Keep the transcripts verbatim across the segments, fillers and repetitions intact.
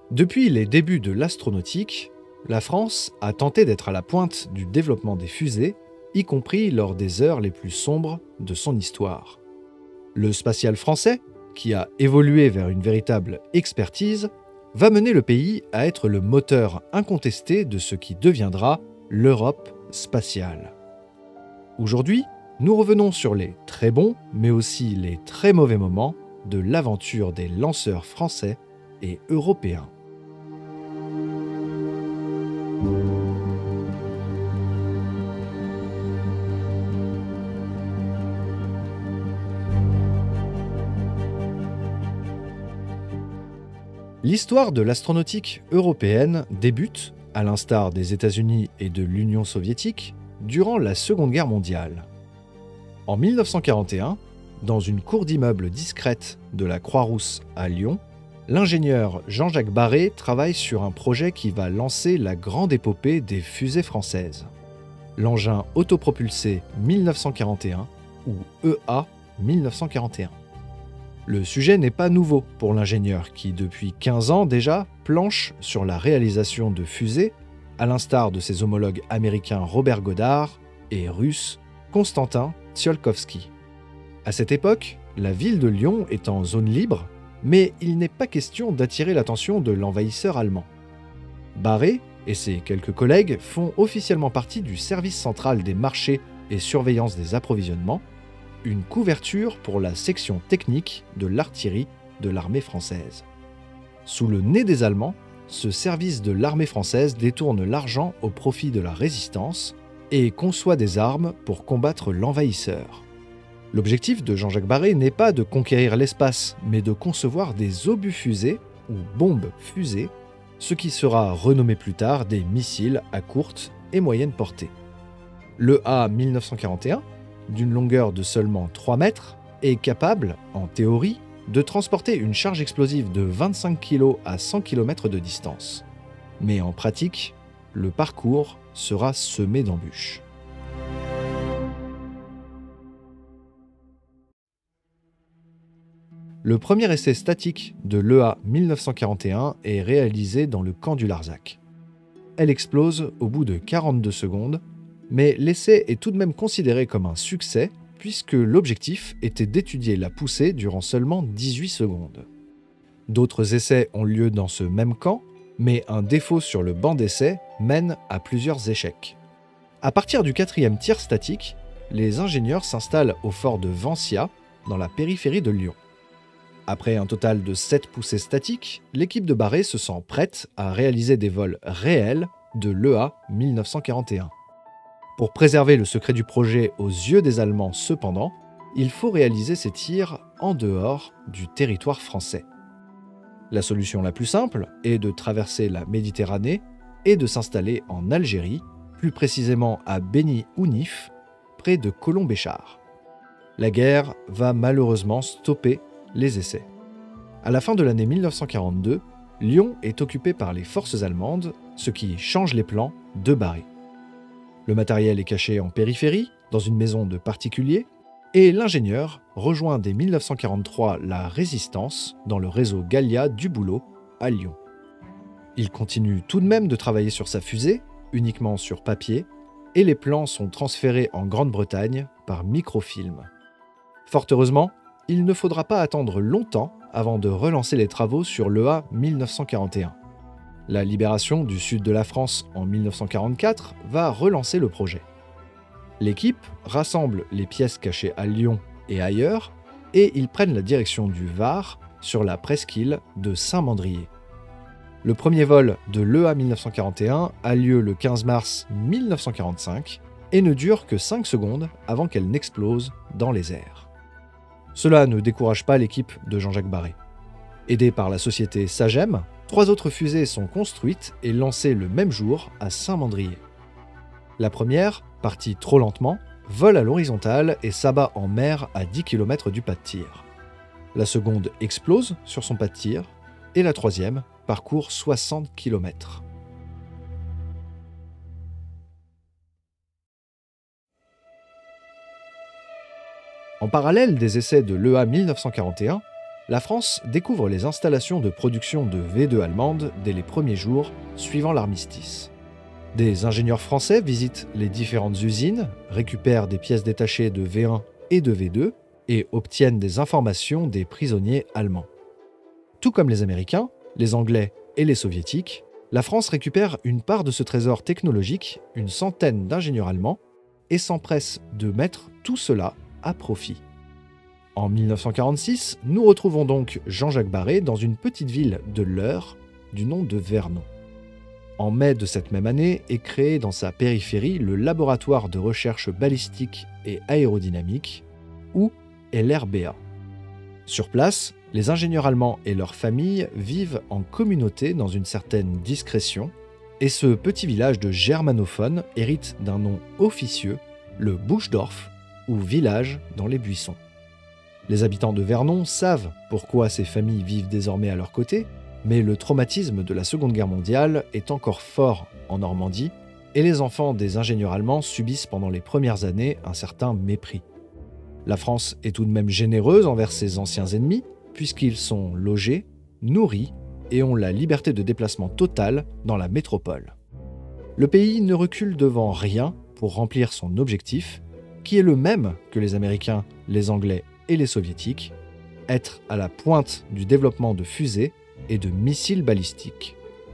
Depuis les débuts de l'astronautique, la France a tenté d'être à la pointe du développement des fusées, y compris lors des heures les plus sombres de son histoire. Le spatial français, qui a évolué vers une véritable expertise, va mener le pays à être le moteur incontesté de ce qui deviendra l'Europe spatiale. Aujourd'hui, nous revenons sur les très bons, mais aussi les très mauvais moments de l'aventure des lanceurs français et européens. L'histoire de l'astronautique européenne débute, à l'instar des États-Unis et de l'Union soviétique, durant la Seconde Guerre mondiale. En mille neuf cent quarante et un, dans une cour d'immeuble discrète de la Croix-Rousse à Lyon, l'ingénieur Jean-Jacques Barré travaille sur un projet qui va lancer la grande épopée des fusées françaises. L'engin autopropulsé mille neuf cent quarante et un, ou E A mille neuf cent quarante et un. Le sujet n'est pas nouveau pour l'ingénieur qui, depuis quinze ans déjà, planche sur la réalisation de fusées, à l'instar de ses homologues américains Robert Goddard et russe Konstantin Tsiolkovsky. À cette époque, la ville de Lyon est en zone libre, mais il n'est pas question d'attirer l'attention de l'envahisseur allemand. Barré et ses quelques collègues font officiellement partie du service central des marchés et surveillance des approvisionnements, une couverture pour la section technique de l'artillerie de l'armée française. Sous le nez des Allemands, ce service de l'armée française détourne l'argent au profit de la résistance et conçoit des armes pour combattre l'envahisseur. L'objectif de Jean-Jacques Barré n'est pas de conquérir l'espace, mais de concevoir des obus-fusées ou bombes-fusées, ce qui sera renommé plus tard des missiles à courte et moyenne portée. Le A mille neuf cent quarante et un, d'une longueur de seulement trois mètres, est capable, en théorie, de transporter une charge explosive de vingt-cinq kilos à cent kilomètres de distance. Mais en pratique, le parcours sera semé d'embûches. Le premier essai statique de l'E A mille neuf cent quarante et un est réalisé dans le camp du Larzac. Elle explose au bout de quarante-deux secondes, mais l'essai est tout de même considéré comme un succès puisque l'objectif était d'étudier la poussée durant seulement dix-huit secondes. D'autres essais ont lieu dans ce même camp, mais un défaut sur le banc d'essai mène à plusieurs échecs. À partir du quatrième tir statique, les ingénieurs s'installent au fort de Vancia, dans la périphérie de Lyon. Après un total de sept poussées statiques, l'équipe de Barré se sent prête à réaliser des vols réels de l'E A mille neuf cent quarante et un. Pour préserver le secret du projet aux yeux des Allemands cependant, il faut réaliser ces tirs en dehors du territoire français. La solution la plus simple est de traverser la Méditerranée et de s'installer en Algérie, plus précisément à Beni Ounif, près de Colombéchar. La guerre va malheureusement stopper les essais. À la fin de l'année mille neuf cent quarante-deux, Lyon est occupée par les forces allemandes, ce qui change les plans de Barré. Le matériel est caché en périphérie, dans une maison de particuliers, et l'ingénieur rejoint dès mille neuf cent quarante-trois la Résistance dans le réseau Gallia du Boulot à Lyon. Il continue tout de même de travailler sur sa fusée, uniquement sur papier, et les plans sont transférés en Grande-Bretagne par microfilm. Fort heureusement, il ne faudra pas attendre longtemps avant de relancer les travaux sur l'E A mille neuf cent quarante et un. La libération du sud de la France en mille neuf cent quarante-quatre va relancer le projet. L'équipe rassemble les pièces cachées à Lyon et ailleurs, et ils prennent la direction du Var sur la presqu'île de Saint-Mandrier. Le premier vol de l'E A mille neuf cent quarante et un a lieu le quinze mars mille neuf cent quarante-cinq et ne dure que cinq secondes avant qu'elle n'explose dans les airs. Cela ne décourage pas l'équipe de Jean-Jacques Barré. Aidée par la société Sagem, trois autres fusées sont construites et lancées le même jour à Saint-Mandrier. La première, partie trop lentement, vole à l'horizontale et s'abat en mer à dix kilomètres du pas de tir. La seconde explose sur son pas de tir et la troisième parcourt soixante kilomètres. En parallèle des essais de l'E A mille neuf cent quarante et un, La France découvre les installations de production de V deux allemandes dès les premiers jours suivant l'armistice. Des ingénieurs français visitent les différentes usines, récupèrent des pièces détachées de V un et de V deux et obtiennent des informations des prisonniers allemands. Tout comme les Américains, les Anglais et les Soviétiques, la France récupère une part de ce trésor technologique, une centaine d'ingénieurs allemands, et s'empresse de mettre tout cela à profit. En mille neuf cent quarante-six, nous retrouvons donc Jean-Jacques Barré dans une petite ville de l'Eure du nom de Vernon. En mai de cette même année est créé dans sa périphérie le laboratoire de recherche balistique et aérodynamique, ou L R B A. Sur place, les ingénieurs allemands et leurs familles vivent en communauté dans une certaine discrétion, et ce petit village de germanophones hérite d'un nom officieux, le Buschdorf, ou village dans les buissons. Les habitants de Vernon savent pourquoi ces familles vivent désormais à leur côté, mais le traumatisme de la Seconde Guerre mondiale est encore fort en Normandie, et les enfants des ingénieurs allemands subissent pendant les premières années un certain mépris. La France est tout de même généreuse envers ses anciens ennemis, puisqu'ils sont logés, nourris et ont la liberté de déplacement totale dans la métropole. Le pays ne recule devant rien pour remplir son objectif, qui est le même que les Américains, les Anglais et les Soviétiques, être à la pointe du développement de fusées et de missiles balistiques.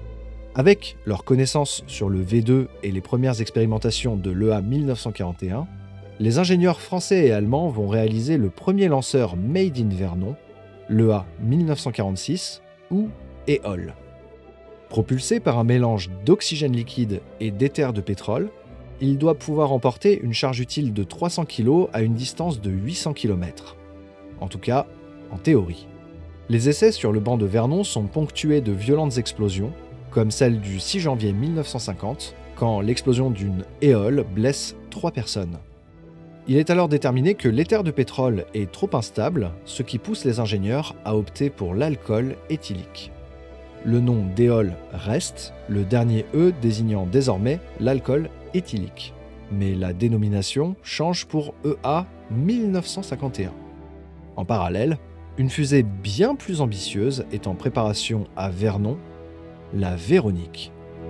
Avec leurs connaissances sur le V deux et les premières expérimentations de l'E A mille neuf cent quarante et un, les ingénieurs français et allemands vont réaliser le premier lanceur Made in Vernon, l'E A mille neuf cent quarante-six, ou E O L. Propulsé par un mélange d'oxygène liquide et d'éther de pétrole, il doit pouvoir emporter une charge utile de trois cents kilos à une distance de huit cents kilomètres. En tout cas, en théorie. Les essais sur le banc de Vernon sont ponctués de violentes explosions, comme celle du six janvier mille neuf cent cinquante, quand l'explosion d'une E O L blesse trois personnes. Il est alors déterminé que l'éther de pétrole est trop instable, ce qui pousse les ingénieurs à opter pour l'alcool éthylique. Le nom d'E O L reste, le dernier E désignant désormais l'alcool éthylique. Mais la dénomination change pour E A mille neuf cent cinquante et un. En parallèle, une fusée bien plus ambitieuse est en préparation à Vernon, la Véronique.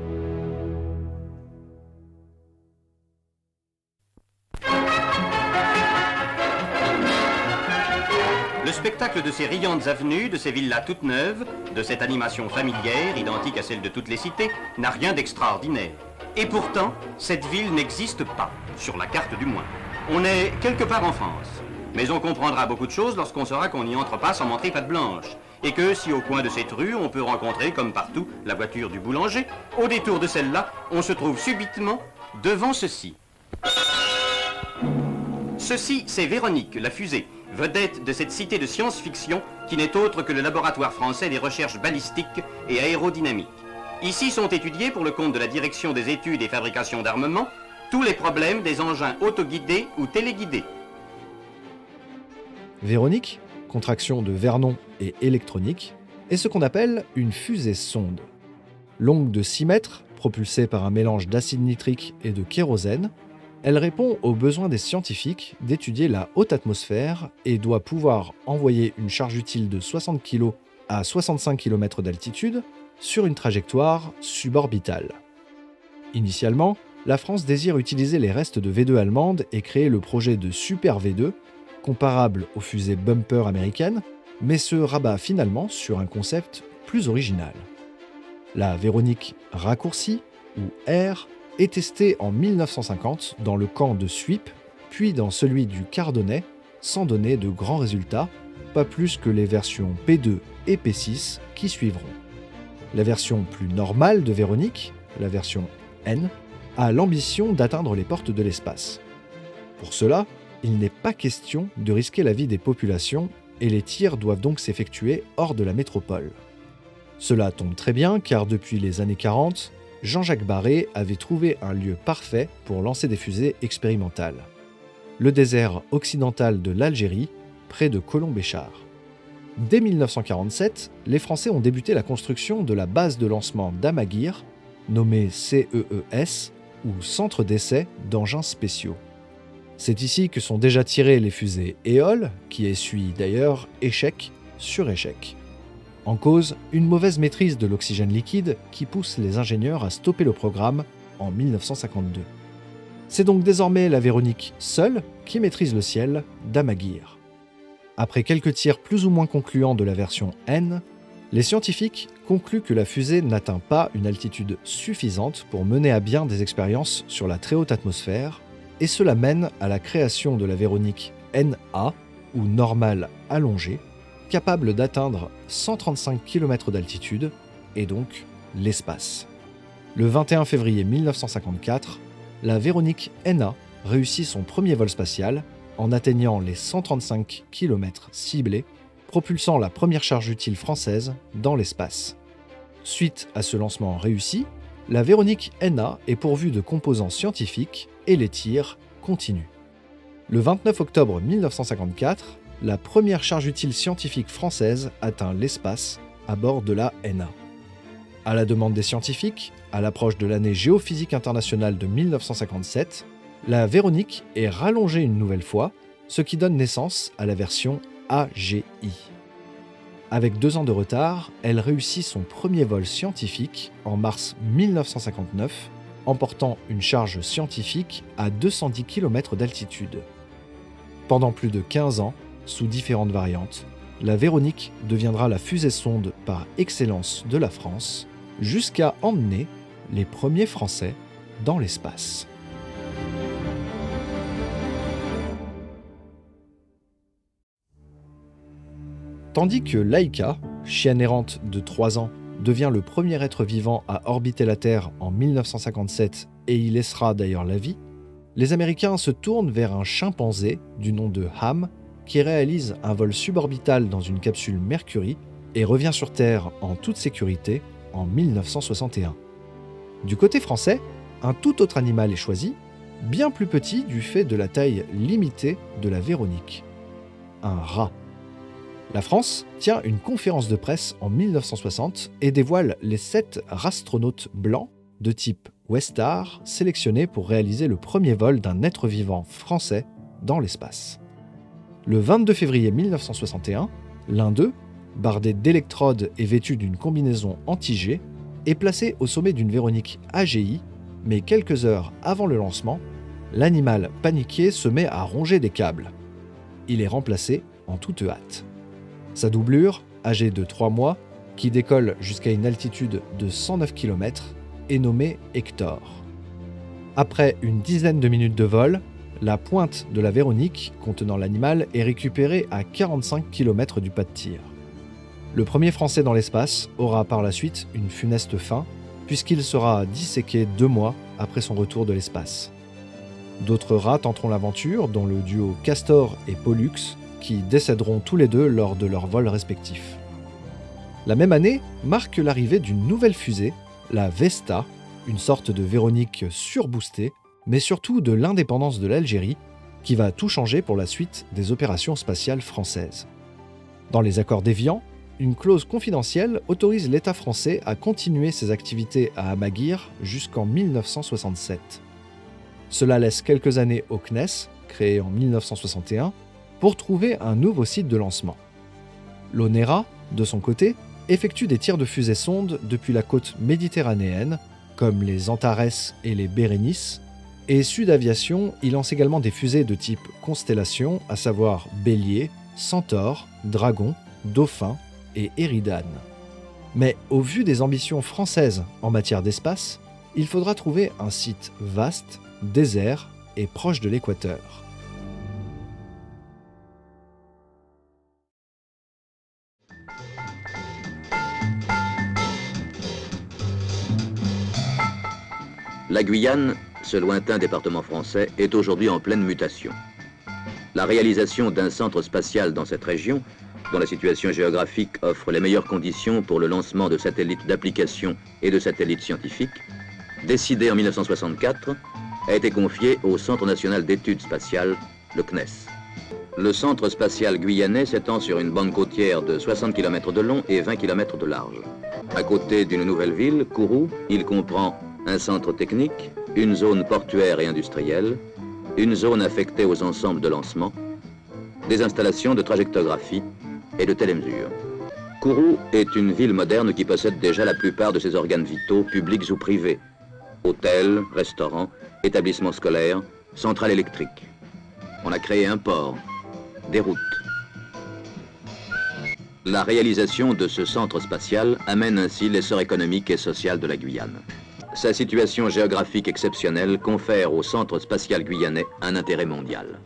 Le spectacle de ces riantes avenues, de ces villas toutes neuves, de cette animation familière, identique à celle de toutes les cités, n'a rien d'extraordinaire. Et pourtant, cette ville n'existe pas, sur la carte du moins. On est quelque part en France. Mais on comprendra beaucoup de choses lorsqu'on saura qu'on n'y entre pas sans montrer patte blanche. Et que si au coin de cette rue, on peut rencontrer, comme partout, la voiture du boulanger, au détour de celle-là, on se trouve subitement devant ceci. Ceci, c'est Véronique, la fusée, vedette de cette cité de science-fiction qui n'est autre que le laboratoire français des recherches balistiques et aérodynamiques. Ici sont étudiés, pour le compte de la Direction des études et fabrication d'armement, tous les problèmes des engins autoguidés ou téléguidés. Véronique, contraction de Vernon et électronique, est ce qu'on appelle une fusée-sonde. Longue de six mètres, propulsée par un mélange d'acide nitrique et de kérosène, elle répond aux besoins des scientifiques d'étudier la haute atmosphère et doit pouvoir envoyer une charge utile de soixante kilos à soixante-cinq kilomètres d'altitude sur une trajectoire suborbitale. Initialement, la France désire utiliser les restes de V deux allemandes et créer le projet de Super V deux, comparable aux fusées Bumper américaines, mais se rabat finalement sur un concept plus original. La Véronique raccourcie, ou R, est testée en mille neuf cent cinquante dans le camp de Suippes, puis dans celui du Cardonnais, sans donner de grands résultats, pas plus que les versions P deux et P six qui suivront. La version plus normale de Véronique, la version N, a l'ambition d'atteindre les portes de l'espace. Pour cela, il n'est pas question de risquer la vie des populations et les tirs doivent donc s'effectuer hors de la métropole. Cela tombe très bien car depuis les années quarante, Jean-Jacques Barré avait trouvé un lieu parfait pour lancer des fusées expérimentales. Le désert occidental de l'Algérie, près de Colombéchar. Dès mille neuf cent quarante-sept, les Français ont débuté la construction de la base de lancement d'Amaguir, nommée C E E S, ou Centre d'essai d'engins spéciaux. C'est ici que sont déjà tirées les fusées E O L, qui essuient d'ailleurs échec sur échec. En cause, une mauvaise maîtrise de l'oxygène liquide qui pousse les ingénieurs à stopper le programme en mille neuf cent cinquante-deux. C'est donc désormais la Véronique seule qui maîtrise le ciel d'Amaguir. Après quelques tirs plus ou moins concluants de la version N, les scientifiques concluent que la fusée n'atteint pas une altitude suffisante pour mener à bien des expériences sur la très haute atmosphère, et cela mène à la création de la Véronique N A, ou normale allongée, capable d'atteindre cent trente-cinq kilomètres d'altitude, et donc l'espace. Le vingt et un février mille neuf cent cinquante-quatre, la Véronique N A réussit son premier vol spatial en atteignant les cent trente-cinq kilomètres ciblés, propulsant la première charge utile française dans l'espace. Suite à ce lancement réussi, la Véronique N A est pourvue de composants scientifiques et les tirs continuent. Le vingt-neuf octobre mille neuf cent cinquante-quatre, la première charge utile scientifique française atteint l'espace à bord de la N A. À la demande des scientifiques, à l'approche de l'année géophysique internationale de mille neuf cent cinquante-sept, la Véronique est rallongée une nouvelle fois, ce qui donne naissance à la version A G I. Avec deux ans de retard, elle réussit son premier vol scientifique en mars mille neuf cent cinquante-neuf, emportant une charge scientifique à deux cent dix kilomètres d'altitude. Pendant plus de quinze ans, sous différentes variantes, la Véronique deviendra la fusée-sonde par excellence de la France, jusqu'à emmener les premiers Français dans l'espace. Tandis que Laika, chienne errante de trois ans, devient le premier être vivant à orbiter la Terre en mille neuf cent cinquante-sept et y laissera d'ailleurs la vie, les Américains se tournent vers un chimpanzé du nom de Ham qui réalise un vol suborbital dans une capsule Mercury et revient sur Terre en toute sécurité en mille neuf cent soixante et un. Du côté français, un tout autre animal est choisi, bien plus petit du fait de la taille limitée de la Véronique. Un rat. La France tient une conférence de presse en mille neuf cent soixante et dévoile les sept rastronautes blancs de type Westar sélectionnés pour réaliser le premier vol d'un être vivant français dans l'espace. Le vingt-deux février mille neuf cent soixante et un, l'un d'eux, bardé d'électrodes et vêtu d'une combinaison anti-G, est placé au sommet d'une Véronique A G I, mais quelques heures avant le lancement, l'animal paniqué se met à ronger des câbles. Il est remplacé en toute hâte. Sa doublure, âgée de trois mois, qui décolle jusqu'à une altitude de cent neuf kilomètres, est nommée Hector. Après une dizaine de minutes de vol, la pointe de la Véronique contenant l'animal est récupérée à quarante-cinq kilomètres du pas de tir. Le premier Français dans l'espace aura par la suite une funeste fin, puisqu'il sera disséqué deux mois après son retour de l'espace. D'autres rats tenteront l'aventure, dont le duo Castor et Pollux, qui décéderont tous les deux lors de leurs vols respectifs. La même année marque l'arrivée d'une nouvelle fusée, la Vesta, une sorte de Véronique surboostée, mais surtout de l'indépendance de l'Algérie, qui va tout changer pour la suite des opérations spatiales françaises. Dans les accords d'Évian, une clause confidentielle autorise l'État français à continuer ses activités à Amaguir jusqu'en mille neuf cent soixante-sept. Cela laisse quelques années au C N E S, créé en mille neuf cent soixante et un, pour trouver un nouveau site de lancement. L'ONERA, de son côté, effectue des tirs de fusées-sondes depuis la côte méditerranéenne, comme les Antares et les Bérénice, et Sud Aviation y lance également des fusées de type Constellation, à savoir Bélier, Centaure, Dragon, Dauphin et Éridane. Mais au vu des ambitions françaises en matière d'espace, il faudra trouver un site vaste, désert et proche de l'équateur. La Guyane, ce lointain département français, est aujourd'hui en pleine mutation. La réalisation d'un centre spatial dans cette région, dont la situation géographique offre les meilleures conditions pour le lancement de satellites d'application et de satellites scientifiques, décidée en mille neuf cent soixante-quatre, a été confiée au Centre national d'études spatiales, le C N E S. Le centre spatial guyanais s'étend sur une bande côtière de soixante kilomètres de long et vingt kilomètres de large. À côté d'une nouvelle ville, Kourou, il comprend un centre technique, une zone portuaire et industrielle, une zone affectée aux ensembles de lancement, des installations de trajectographie et de telle mesure. Kourou est une ville moderne qui possède déjà la plupart de ses organes vitaux, publics ou privés. Hôtels, restaurants, établissements scolaires, centrales électriques. On a créé un port, des routes. La réalisation de ce centre spatial amène ainsi l'essor économique et social de la Guyane. Sa situation géographique exceptionnelle confère au centre spatial guyanais un intérêt mondial.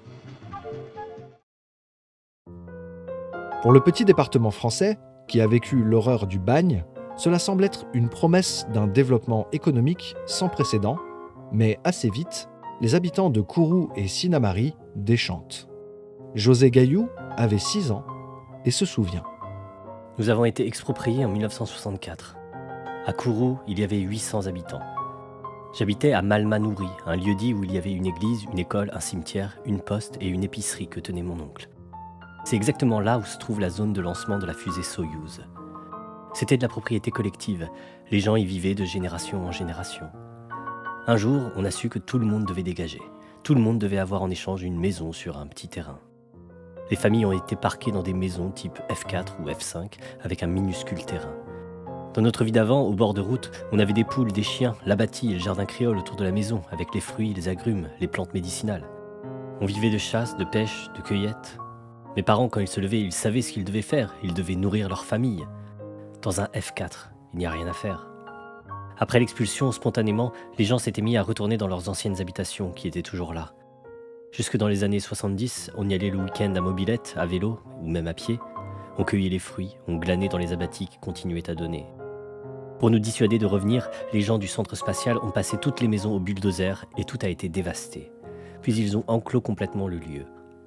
Pour le petit département français, qui a vécu l'horreur du bagne, cela semble être une promesse d'un développement économique sans précédent, mais assez vite, les habitants de Kourou et Sinnamary déchantent. José Gaillou avait six ans et se souvient. Nous avons été expropriés en mille neuf cent soixante-quatre. À Kourou, il y avait huit cents habitants. J'habitais à Malmanouri, un lieu-dit où il y avait une église, une école, un cimetière, une poste et une épicerie que tenait mon oncle. C'est exactement là où se trouve la zone de lancement de la fusée Soyouz. C'était de la propriété collective, les gens y vivaient de génération en génération. Un jour, on a su que tout le monde devait dégager. Tout le monde devait avoir en échange une maison sur un petit terrain. Les familles ont été parquées dans des maisons type F quatre ou F cinq avec un minuscule terrain. Dans notre vie d'avant, au bord de route, on avait des poules, des chiens, l'abattis et le jardin créole autour de la maison avec les fruits, les agrumes, les plantes médicinales. On vivait de chasse, de pêche, de cueillette. Mes parents, quand ils se levaient, ils savaient ce qu'ils devaient faire. Ils devaient nourrir leur famille. Dans un F quatre, il n'y a rien à faire. Après l'expulsion, spontanément, les gens s'étaient mis à retourner dans leurs anciennes habitations qui étaient toujours là. Jusque dans les années soixante-dix, on y allait le week-end à mobilette, à vélo ou même à pied. On cueillait les fruits, on glanait dans les abattis qui continuaient à donner. Pour nous dissuader de revenir, les gens du centre spatial ont passé toutes les maisons au bulldozer et tout a été dévasté. Puis ils ont enclos complètement le lieu.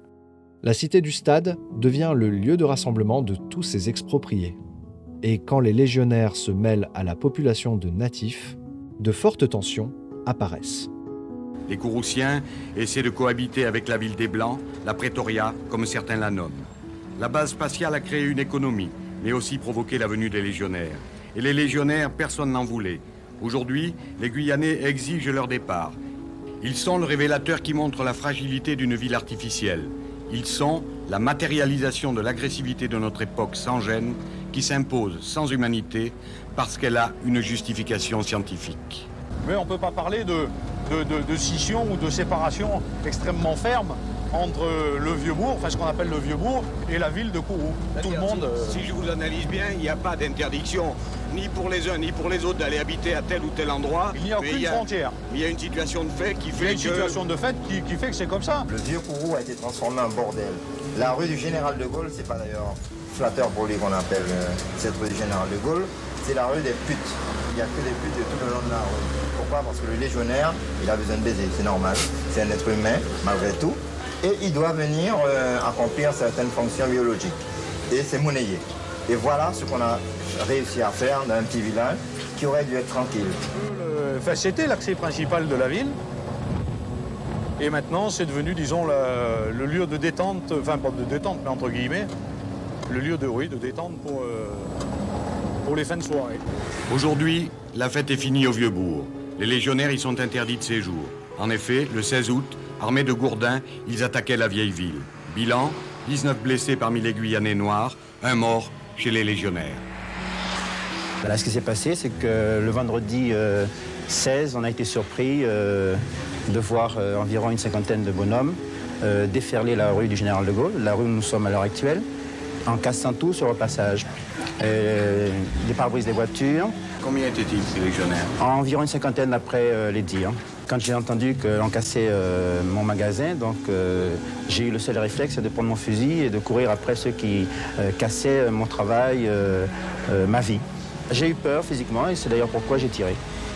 La cité du stade devient le lieu de rassemblement de tous ces expropriés. Et quand les légionnaires se mêlent à la population de natifs, de fortes tensions apparaissent. Les Kouroussiens essaient de cohabiter avec la ville des Blancs, la Pretoria, comme certains la nomment. La base spatiale a créé une économie, mais aussi provoqué la venue des légionnaires. Et les légionnaires, personne n'en voulait. Aujourd'hui, les Guyanais exigent leur départ. Ils sont le révélateur qui montre la fragilité d'une ville artificielle. Ils sont la matérialisation de l'agressivité de notre époque sans gêne, qui s'impose sans humanité, parce qu'elle a une justification scientifique. Mais on ne peut pas parler de, de, de, de scission ou de séparation extrêmement ferme entre le Vieux-Bourg, enfin ce qu'on appelle le Vieux-Bourg, et la ville de Kourou. Tout le monde... Si, si je vous analyse bien, il n'y a pas d'interdiction, ni pour les uns ni pour les autres, d'aller habiter à tel ou tel endroit. Il n'y a aucune il a, frontière. Il y a une situation de fait qui fait il y a une que... situation de fait qui, qui fait que c'est comme ça. Le vieux Kourou a été transformé en bordel. La rue du Général de Gaulle, c'est pas d'ailleurs flatteur pour lui qu'on appelle euh, cette rue du Général de Gaulle, c'est la rue des putes. Il n'y a que des putes de tout le long de la rue. Pourquoi? Parce que le légionnaire, il a besoin de baiser, c'est normal. C'est un être humain, malgré tout. Et il doit venir euh, accomplir certaines fonctions biologiques. Et c'est monnayé. Et voilà ce qu'on a réussi à faire dans un petit village qui aurait dû être tranquille. Euh, enfin, c'était l'accès principal de la ville. Et maintenant, c'est devenu, disons, la, le lieu de détente, enfin pas de détente, mais entre guillemets, le lieu de, oui, de détente pour, euh, pour les fins de soirée. Aujourd'hui, la fête est finie au Vieux-Bourg. Les légionnaires y sont interdits de séjour. En effet, le seize août, armés de gourdins, ils attaquaient la vieille ville. Bilan, dix-neuf blessés parmi les Guyanais noirs, un mort chez les légionnaires. Voilà, ce qui s'est passé, c'est que le vendredi euh, seize, on a été surpris euh, de voir euh, environ une cinquantaine de bonhommes euh, déferler la rue du Général de Gaulle, la rue où nous sommes à l'heure actuelle, en cassant tout sur le passage. Euh, des pare-brises des voitures. Combien étaient-ils, ces légionnaires? Environ une cinquantaine d'après euh, les dires. Quand j'ai entendu qu'on cassait euh, mon magasin, donc euh, j'ai eu le seul réflexe de prendre mon fusil et de courir après ceux qui euh, cassaient mon travail, euh, euh, ma vie. J'ai eu peur physiquement et c'est d'ailleurs pourquoi j'ai tiré.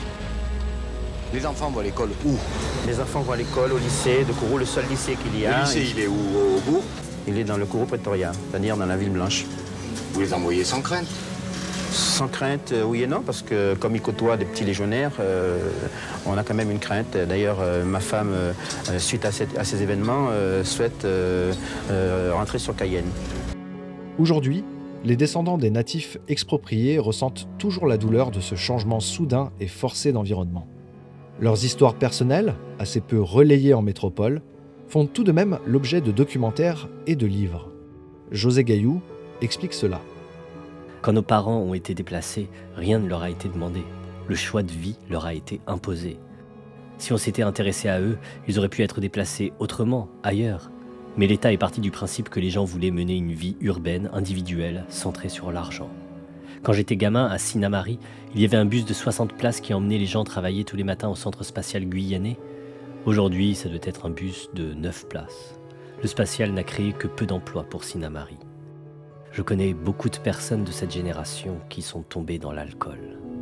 Les enfants vont à l'école où? Les enfants vont à l'école, au lycée de Kourou, le seul lycée qu'il y a. Le lycée, il... il est où? Au bourg? Il est dans le Kourou Pretoria, c'est-à-dire dans la ville blanche. Vous les envoyez sans crainte? Sans crainte, euh, oui et non, parce que comme ils côtoient des petits légionnaires, euh, on a quand même une crainte. D'ailleurs, euh, ma femme, euh, suite à, cette, à ces événements, euh, souhaite euh, euh, rentrer sur Cayenne. Aujourd'hui, les descendants des natifs expropriés ressentent toujours la douleur de ce changement soudain et forcé d'environnement. Leurs histoires personnelles, assez peu relayées en métropole, font tout de même l'objet de documentaires et de livres. José Gaillou explique cela. Quand nos parents ont été déplacés, rien ne leur a été demandé. Le choix de vie leur a été imposé. Si on s'était intéressé à eux, ils auraient pu être déplacés autrement, ailleurs. Mais l'État est parti du principe que les gens voulaient mener une vie urbaine, individuelle, centrée sur l'argent. Quand j'étais gamin, à Sinnamary, il y avait un bus de soixante places qui emmenait les gens travailler tous les matins au centre spatial guyanais. Aujourd'hui, ça doit être un bus de neuf places. Le spatial n'a créé que peu d'emplois pour Sinnamary. Je connais beaucoup de personnes de cette génération qui sont tombées dans l'alcool.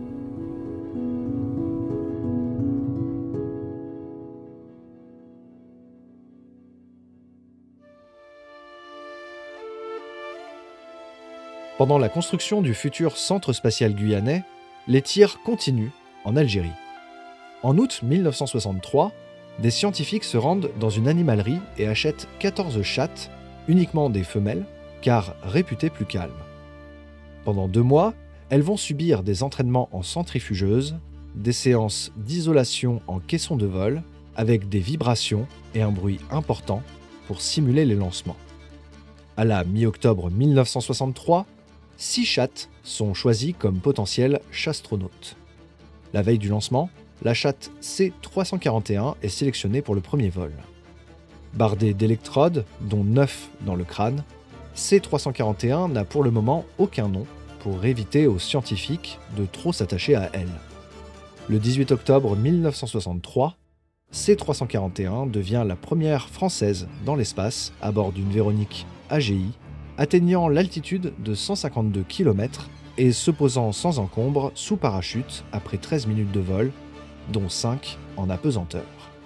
Pendant la construction du futur centre spatial guyanais, les tirs continuent en Algérie. En août mille neuf cent soixante-trois, des scientifiques se rendent dans une animalerie et achètent quatorze chattes, uniquement des femelles, car réputées plus calmes. Pendant deux mois, elles vont subir des entraînements en centrifugeuse, des séances d'isolation en caisson de vol, avec des vibrations et un bruit important pour simuler les lancements. À la mi-octobre mille neuf cent soixante-trois, six chattes sont choisies comme potentiels chastronautes. La veille du lancement, la chatte C trois cent quarante et un est sélectionnée pour le premier vol. Bardée d'électrodes, dont neuf dans le crâne, C trois cent quarante et un n'a pour le moment aucun nom pour éviter aux scientifiques de trop s'attacher à elle. Le dix-huit octobre mille neuf cent soixante-trois, C trois cent quarante et un devient la première française dans l'espace à bord d'une Véronique A G I, atteignant l'altitude de cent cinquante-deux kilomètres et se posant sans encombre sous parachute après treize minutes de vol, dont cinq en apesanteur.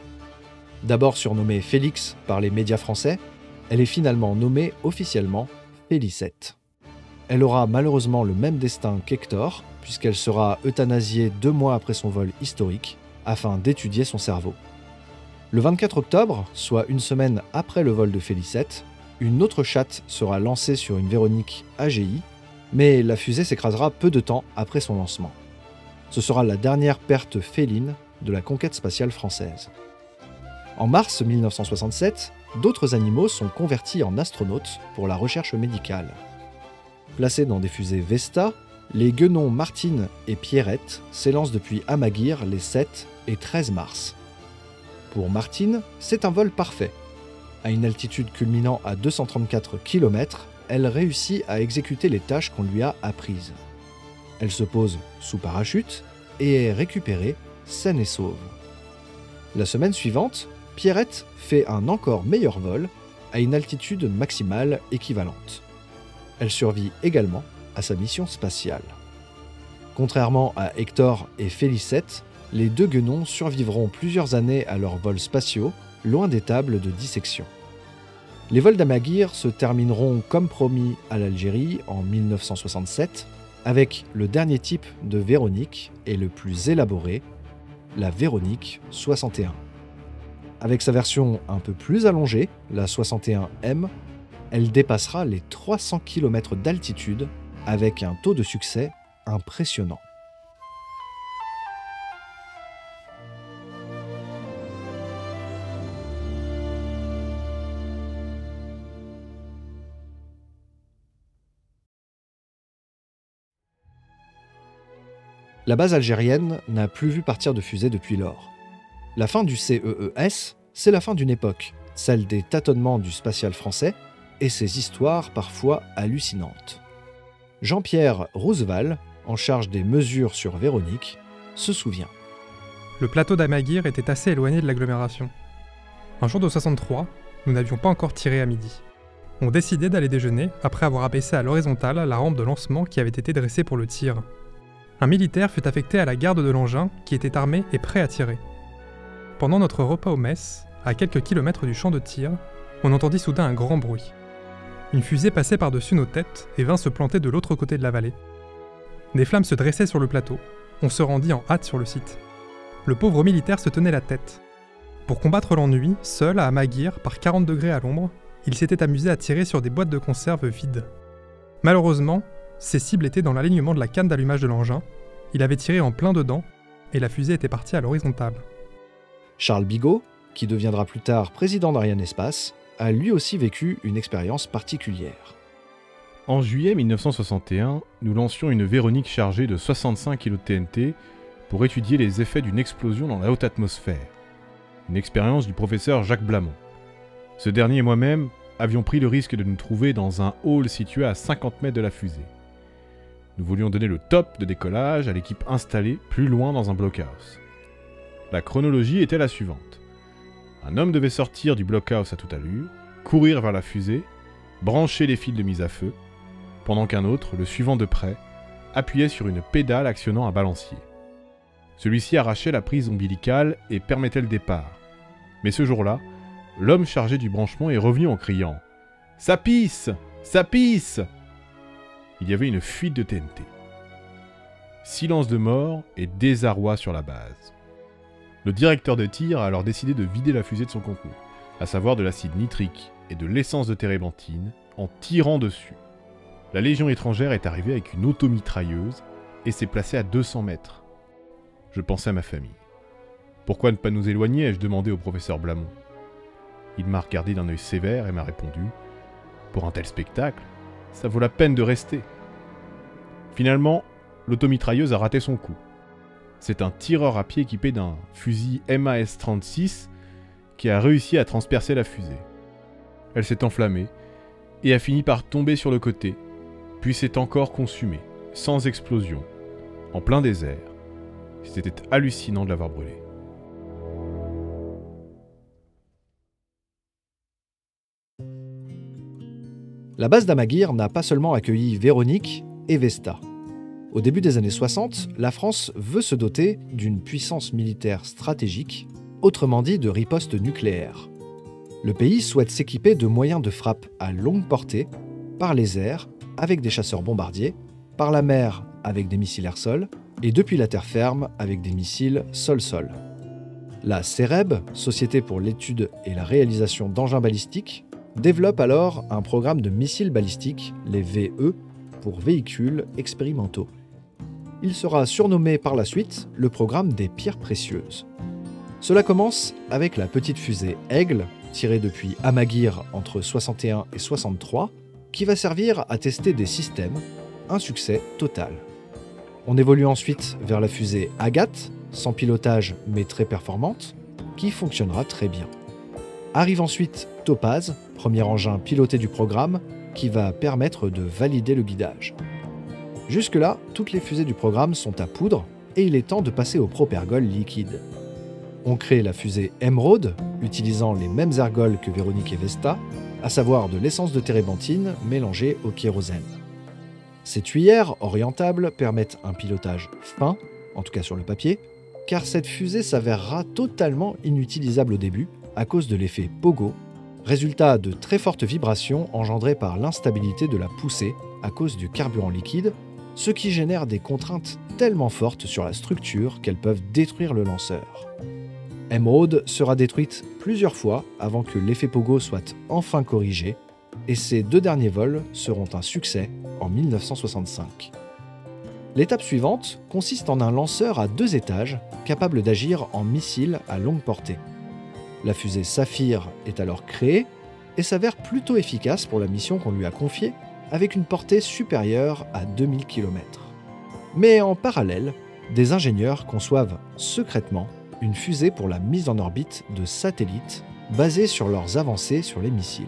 D'abord surnommée Félix par les médias français, elle est finalement nommée officiellement Félicette. Elle aura malheureusement le même destin qu'Hector, puisqu'elle sera euthanasiée deux mois après son vol historique, afin d'étudier son cerveau. Le vingt-quatre octobre, soit une semaine après le vol de Félicette, une autre chatte sera lancée sur une Véronique A G I, mais la fusée s'écrasera peu de temps après son lancement. Ce sera la dernière perte féline de la conquête spatiale française. En mars mille neuf cent soixante-sept, d'autres animaux sont convertis en astronautes pour la recherche médicale. Placés dans des fusées Vesta, les guenons Martine et Pierrette s'élancent depuis Amaguir les sept et treize mars. Pour Martine, c'est un vol parfait. À une altitude culminant à deux cent trente-quatre kilomètres, elle réussit à exécuter les tâches qu'on lui a apprises. Elle se pose sous parachute et est récupérée saine et sauve. La semaine suivante, Pierrette fait un encore meilleur vol à une altitude maximale équivalente. Elle survit également à sa mission spatiale. Contrairement à Hector et Félicette, les deux guenons survivront plusieurs années à leurs vols spatiaux, loin des tables de dissection. Les vols d'Amaguir se termineront comme promis à l'Algérie en mille neuf cent soixante-sept, avec le dernier type de Véronique et le plus élaboré, la Véronique soixante et un. Avec sa version un peu plus allongée, la soixante et un M, elle dépassera les trois cents kilomètres d'altitude avec un taux de succès impressionnant. La base algérienne n'a plus vu partir de fusée depuis lors. La fin du C E E S, c'est la fin d'une époque, celle des tâtonnements du spatial français et ses histoires parfois hallucinantes. Jean-Pierre Roosevelt, en charge des mesures sur Véronique, se souvient. Le plateau d'Amaguir était assez éloigné de l'agglomération. Un jour de soixante-trois, nous n'avions pas encore tiré à midi. On décidait d'aller déjeuner après avoir abaissé à l'horizontale la rampe de lancement qui avait été dressée pour le tir. Un militaire fut affecté à la garde de l'engin qui était armé et prêt à tirer. Pendant notre repas au mess, à quelques kilomètres du champ de tir, on entendit soudain un grand bruit. Une fusée passait par-dessus nos têtes et vint se planter de l'autre côté de la vallée. Des flammes se dressaient sur le plateau. On se rendit en hâte sur le site. Le pauvre militaire se tenait la tête. Pour combattre l'ennui, seul à Amaguir, par quarante degrés à l'ombre, il s'était amusé à tirer sur des boîtes de conserve vides. Malheureusement, ses cibles étaient dans l'alignement de la canne d'allumage de l'engin. Il avait tiré en plein dedans et la fusée était partie à l'horizontale. Charles Bigot, qui deviendra plus tard président d'Ariane Espace, a lui aussi vécu une expérience particulière. En juillet mille neuf cent soixante et un, nous lancions une Véronique chargée de soixante-cinq kilos de T N T pour étudier les effets d'une explosion dans la haute atmosphère. Une expérience du professeur Jacques Blamont. Ce dernier et moi-même avions pris le risque de nous trouver dans un hall situé à cinquante mètres de la fusée. Nous voulions donner le top de décollage à l'équipe installée plus loin dans un blockhouse. La chronologie était la suivante. Un homme devait sortir du blockhouse à toute allure, courir vers la fusée, brancher les fils de mise à feu, pendant qu'un autre, le suivant de près, appuyait sur une pédale actionnant un balancier. Celui-ci arrachait la prise ombilicale et permettait le départ. Mais ce jour-là, l'homme chargé du branchement est revenu en criant « Ça pisse ! Ça pisse !» Il y avait une fuite de T N T. Silence de mort et désarroi sur la base. Le directeur de tir a alors décidé de vider la fusée de son contenu, à savoir de l'acide nitrique et de l'essence de térébenthine, en tirant dessus. La Légion étrangère est arrivée avec une automitrailleuse et s'est placée à deux cents mètres. Je pensais à ma famille. Pourquoi ne pas nous éloigner, ai-je demandé au professeur Blamont. Il m'a regardé d'un œil sévère et m'a répondu « Pour un tel spectacle, ça vaut la peine de rester. » Finalement, l'automitrailleuse a raté son coup. C'est un tireur à pied équipé d'un fusil M A S trente-six qui a réussi à transpercer la fusée. Elle s'est enflammée et a fini par tomber sur le côté, puis s'est encore consumée, sans explosion, en plein désert. C'était hallucinant de l'avoir brûlée. La base d'Amaguir n'a pas seulement accueilli Véronique et Vesta. Au début des années soixante, la France veut se doter d'une puissance militaire stratégique, autrement dit de riposte nucléaire. Le pays souhaite s'équiper de moyens de frappe à longue portée, par les airs, avec des chasseurs bombardiers, par la mer, avec des missiles air-sol, et depuis la terre ferme, avec des missiles sol-sol. La CEREB, Société pour l'étude et la réalisation d'engins balistiques, développe alors un programme de missiles balistiques, les V E, pour véhicules expérimentaux. Il sera surnommé par la suite le programme des pierres précieuses. Cela commence avec la petite fusée Aigle, tirée depuis Amaguir entre soixante et un et soixante-trois, qui va servir à tester des systèmes, un succès total. On évolue ensuite vers la fusée Agathe, sans pilotage mais très performante, qui fonctionnera très bien. Arrive ensuite Topaz, premier engin piloté du programme, qui va permettre de valider le guidage. Jusque-là, toutes les fusées du programme sont à poudre et il est temps de passer au propergol liquide. On crée la fusée Emeraude, utilisant les mêmes ergols que Véronique et Vesta, à savoir de l'essence de térébenthine mélangée au kérosène. Ces tuyères orientables permettent un pilotage fin, en tout cas sur le papier, car cette fusée s'avérera totalement inutilisable au début à cause de l'effet pogo, résultat de très fortes vibrations engendrées par l'instabilité de la poussée à cause du carburant liquide, ce qui génère des contraintes tellement fortes sur la structure qu'elles peuvent détruire le lanceur. Emeraude sera détruite plusieurs fois avant que l'effet pogo soit enfin corrigé, et ces deux derniers vols seront un succès en mille neuf cent soixante-cinq. L'étape suivante consiste en un lanceur à deux étages capable d'agir en missile à longue portée. La fusée Saphir est alors créée et s'avère plutôt efficace pour la mission qu'on lui a confiée, avec une portée supérieure à deux mille kilomètres. Mais en parallèle, des ingénieurs conçoivent secrètement une fusée pour la mise en orbite de satellites basés sur leurs avancées sur les missiles.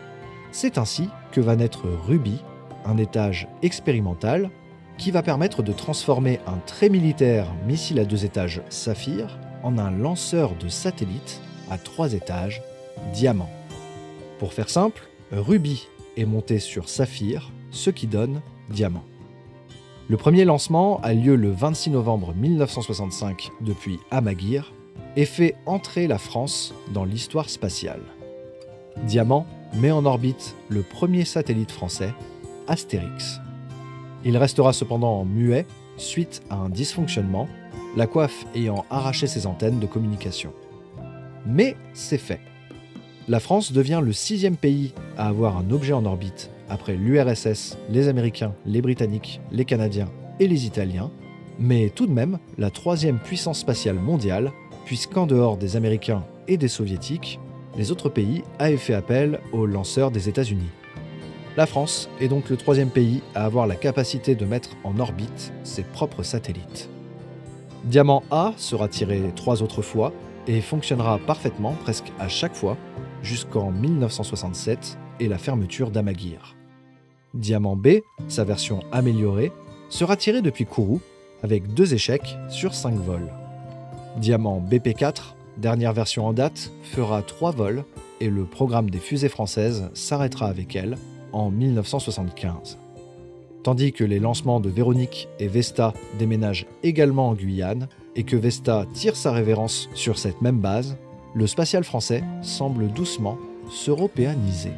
C'est ainsi que va naître Ruby, un étage expérimental qui va permettre de transformer un très militaire missile à deux étages Saphir en un lanceur de satellites à trois étages Diamant. Pour faire simple, Ruby est monté sur Saphir, ce qui donne Diamant. Le premier lancement a lieu le vingt-six novembre mille neuf cent soixante-cinq depuis Amaguir et fait entrer la France dans l'histoire spatiale. Diamant met en orbite le premier satellite français, Astérix. Il restera cependant muet suite à un dysfonctionnement, la coiffe ayant arraché ses antennes de communication. Mais c'est fait. La France devient le sixième pays à avoir un objet en orbite après l'U R S S, les Américains, les Britanniques, les Canadiens et les Italiens, mais tout de même la troisième puissance spatiale mondiale, puisqu'en dehors des Américains et des Soviétiques, les autres pays avaient fait appel aux lanceurs des États-Unis. La France est donc le troisième pays à avoir la capacité de mettre en orbite ses propres satellites. Diamant A sera tiré trois autres fois et fonctionnera parfaitement presque à chaque fois jusqu'en mille neuf cent soixante-sept et la fermeture d'Amaguir. Diamant B, sa version améliorée, sera tiré depuis Kourou avec deux échecs sur cinq vols. Diamant B P quatre, dernière version en date, fera trois vols et le programme des fusées françaises s'arrêtera avec elle en mille neuf cent soixante-quinze. Tandis que les lancements de Véronique et Vesta déménagent également en Guyane et que Vesta tire sa révérence sur cette même base, le spatial français semble doucement s'européaniser.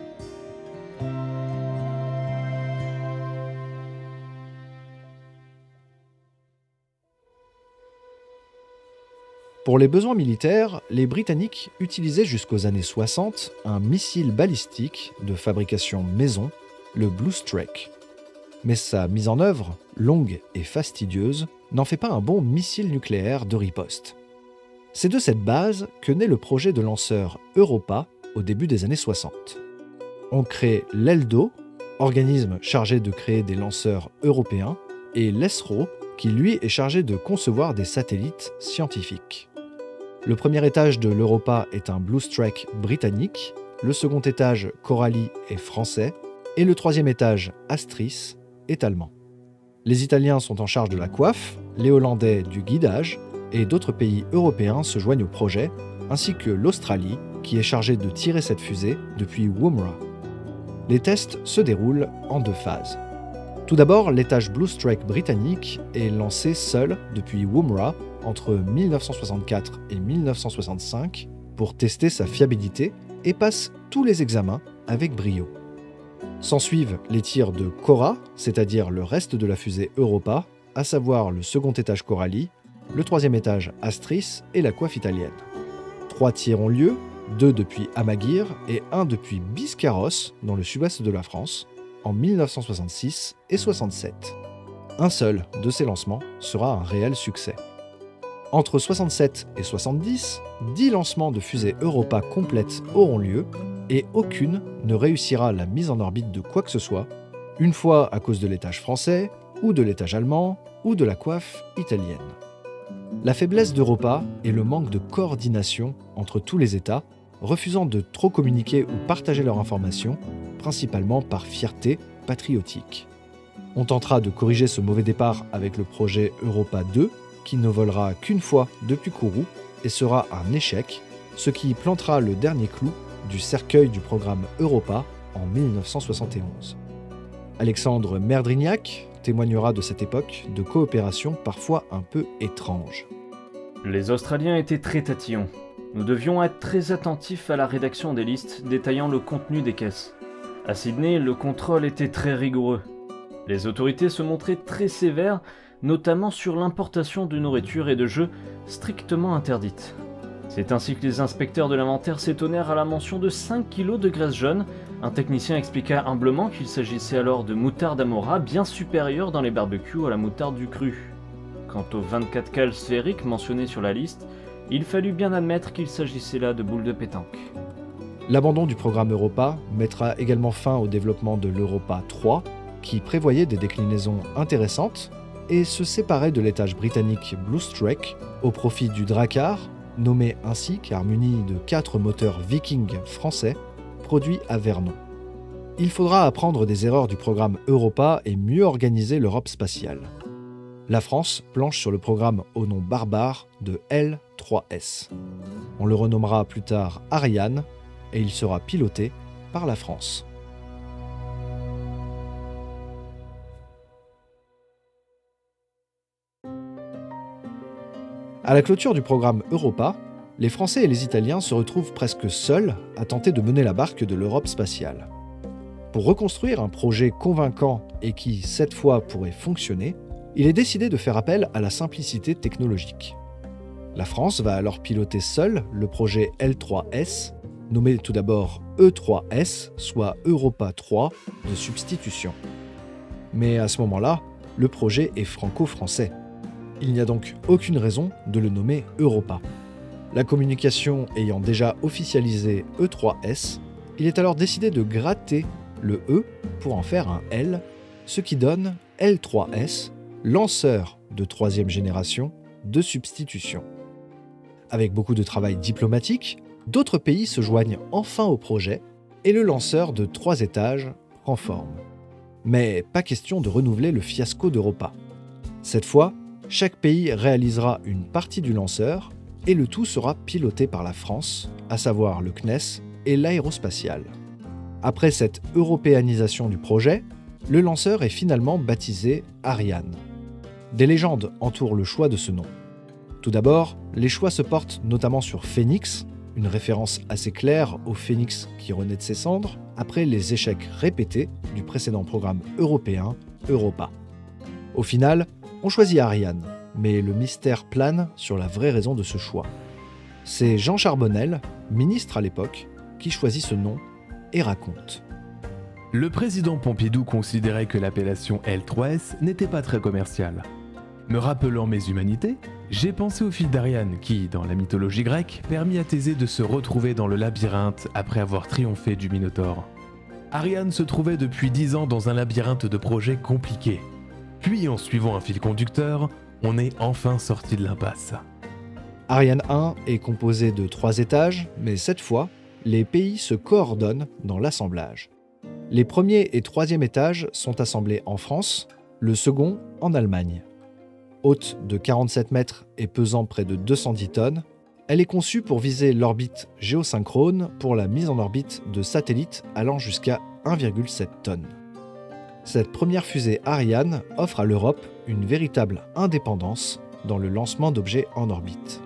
Pour les besoins militaires, les Britanniques utilisaient jusqu'aux années soixante un missile balistique de fabrication maison, le Blue Streak. Mais sa mise en œuvre, longue et fastidieuse, n'en fait pas un bon missile nucléaire de riposte. C'est de cette base que naît le projet de lanceur Europa au début des années soixante. On crée l'ELDO, organisme chargé de créer des lanceurs européens, et l'ESRO, qui lui est chargé de concevoir des satellites scientifiques. Le premier étage de l'Europa est un Blue Streak britannique, le second étage, Coralie, est français, et le troisième étage, Astris, est allemand. Les Italiens sont en charge de la coiffe, les Hollandais du guidage, et d'autres pays européens se joignent au projet, ainsi que l'Australie, qui est chargée de tirer cette fusée depuis Woomera. Les tests se déroulent en deux phases. Tout d'abord, l'étage Blue Streak britannique est lancé seul depuis Woomera entre mille neuf cent soixante-quatre et mille neuf cent soixante-cinq pour tester sa fiabilité et passe tous les examens avec brio. S'ensuivent les tirs de Cora, c'est-à-dire le reste de la fusée Europa, à savoir le second étage Coralie, le troisième étage Astris et la coiffe italienne. Trois tirs ont lieu, deux depuis Amaguir et un depuis Biscarrosse, dans le sud-ouest de la France, en mille neuf cent soixante-six et soixante-sept. Un seul de ces lancements sera un réel succès. Entre soixante-sept et soixante-dix, dix lancements de fusées Europa complètes auront lieu et aucune ne réussira la mise en orbite de quoi que ce soit, une fois à cause de l'étage français, ou de l'étage allemand, ou de la coiffe italienne. La faiblesse d'Europa est le manque de coordination entre tous les États, refusant de trop communiquer ou partager leurs informations, principalement par fierté patriotique. On tentera de corriger ce mauvais départ avec le projet Europa deux, qui ne volera qu'une fois depuis Kourou et sera un échec, ce qui plantera le dernier clou du cercueil du programme Europa en mille neuf cent soixante et onze. Alexandre Merdrignac témoignera de cette époque de coopération parfois un peu étrange. Les Australiens étaient très tatillons. Nous devions être très attentifs à la rédaction des listes détaillant le contenu des caisses. À Sydney, le contrôle était très rigoureux. Les autorités se montraient très sévères, notamment sur l'importation de nourriture et de jeux strictement interdites. C'est ainsi que les inspecteurs de l'inventaire s'étonnèrent à la mention de cinq kilos de graisse jaune. Un technicien expliqua humblement qu'il s'agissait alors de moutarde Amora bien supérieure dans les barbecues à la moutarde du cru. Quant aux vingt-quatre cales sphériques mentionnés sur la liste, il fallut bien admettre qu'il s'agissait là de boules de pétanque. L'abandon du programme Europa mettra également fin au développement de l'Europa trois, qui prévoyait des déclinaisons intéressantes et se séparait de l'étage britannique Blue Streak au profit du Drakkar, nommé ainsi car muni de quatre moteurs Viking français produits à Vernon. Il faudra apprendre des erreurs du programme Europa et mieux organiser l'Europe spatiale. La France planche sur le programme au nom barbare de L trois S. On le renommera plus tard Ariane et il sera piloté par la France. À la clôture du programme Europa, les Français et les Italiens se retrouvent presque seuls à tenter de mener la barque de l'Europe spatiale. Pour reconstruire un projet convaincant et qui, cette fois, pourrait fonctionner, il est décidé de faire appel à la simplicité technologique. La France va alors piloter seule le projet L trois S, nommé tout d'abord E trois S, soit Europa trois de substitution. Mais à ce moment-là, le projet est franco-français. Il n'y a donc aucune raison de le nommer Europa. La communication ayant déjà officialisé E trois S, il est alors décidé de gratter le E pour en faire un L, ce qui donne L trois S, lanceur de troisième génération de substitution. Avec beaucoup de travail diplomatique, d'autres pays se joignent enfin au projet et le lanceur de trois étages prend forme. Mais pas question de renouveler le fiasco d'Europa. Cette fois, chaque pays réalisera une partie du lanceur et le tout sera piloté par la France, à savoir le C N E S et l'aérospatiale. Après cette européanisation du projet, le lanceur est finalement baptisé Ariane. Des légendes entourent le choix de ce nom. Tout d'abord, les choix se portent notamment sur Phénix, une référence assez claire au phénix qui renaît de ses cendres après les échecs répétés du précédent programme européen Europa. Au final, on choisit Ariane, mais le mystère plane sur la vraie raison de ce choix. C'est Jean Charbonnel, ministre à l'époque, qui choisit ce nom et raconte. Le président Pompidou considérait que l'appellation L trois S n'était pas très commerciale. Me rappelant mes humanités, j'ai pensé au fil d'Ariane qui, dans la mythologie grecque, permit à Thésée de se retrouver dans le labyrinthe après avoir triomphé du Minotaure. Ariane se trouvait depuis dix ans dans un labyrinthe de projets compliqués. Puis, en suivant un fil conducteur, on est enfin sorti de l'impasse. Ariane un est composé de trois étages, mais cette fois, les pays se coordonnent dans l'assemblage. Les premier et troisième étages sont assemblés en France, le second en Allemagne. Haute de quarante-sept mètres et pesant près de deux cent dix tonnes, elle est conçue pour viser l'orbite géosynchrone pour la mise en orbite de satellites allant jusqu'à un virgule sept tonnes. Cette première fusée Ariane offre à l'Europe une véritable indépendance dans le lancement d'objets en orbite.